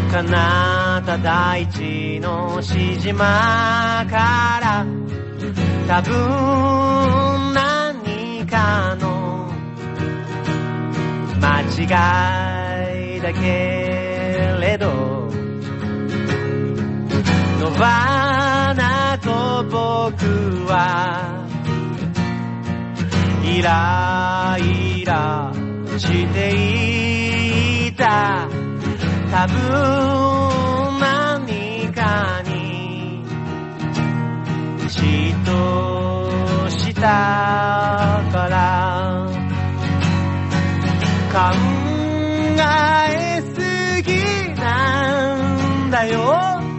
彼方大地のしじまから多分何かの間違いだけれど野花と僕はイライラしていた。多分何かに嫉妬したから考えすぎなんだよ。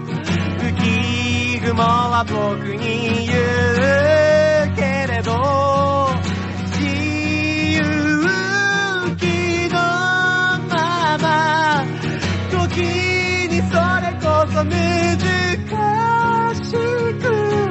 浮雲は僕に言うけれど自由気のまま時にそれこそ難しく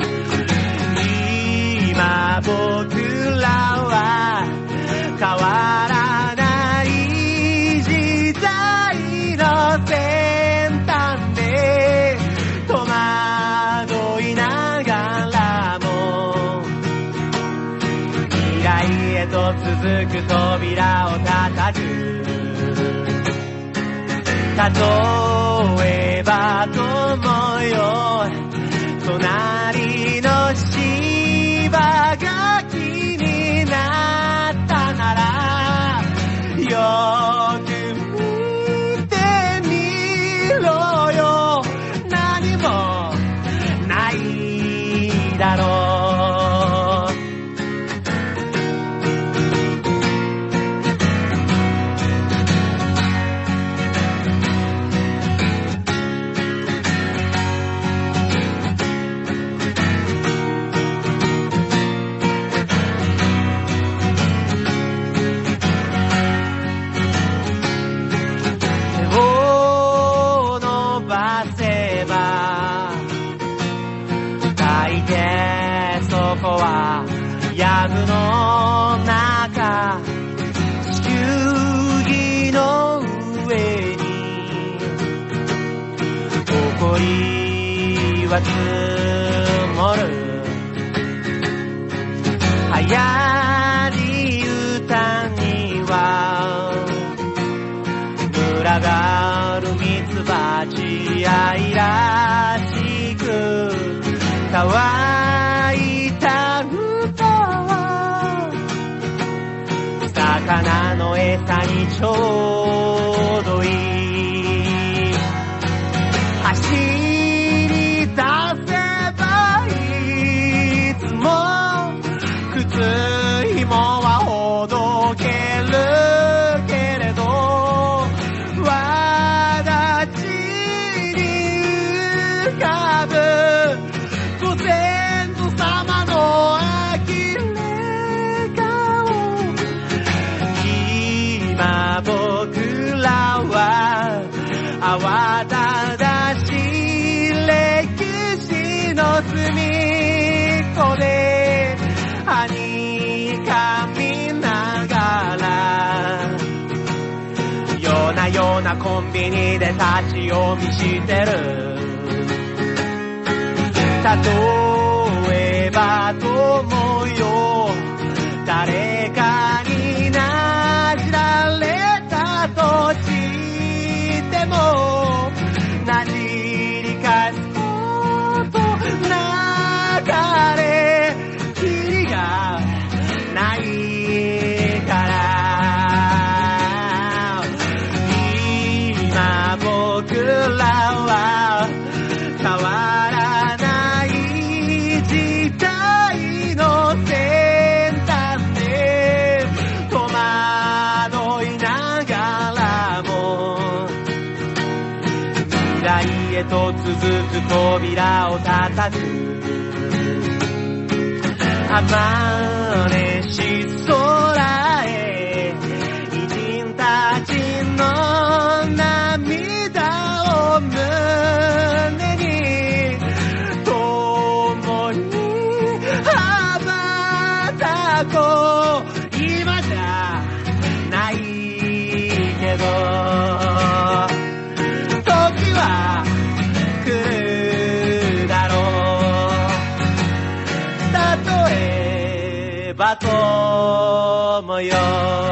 今僕らは変わらない時代の先端で戸惑いながらも未来へと続く扉を叩く。例えば友よ隣の芝が気になったならよく見てみろよ。何もないだろう。ヤグの中地球儀の上に埃は積もる。流行り歌には群がるミツバチ愛らしく乾いた魚の餌にちょうどいい。走り出せばいつも靴紐はほどけるけれど轍に浮かぶご先祖様の今僕らは慌ただしい歴史の隅っこではにかみながら夜な夜なコンビニで立ち読みしてる。例えば友よ誰かになじられたとしてもなじり返すことなかれきりがないから今僕らは変わらない時代の先端で戸惑いながらも未来へと続く扉を叩く。雨し空へ偉人たちの涙を胸に共に羽ばたこう。今じゃないけど時は友よ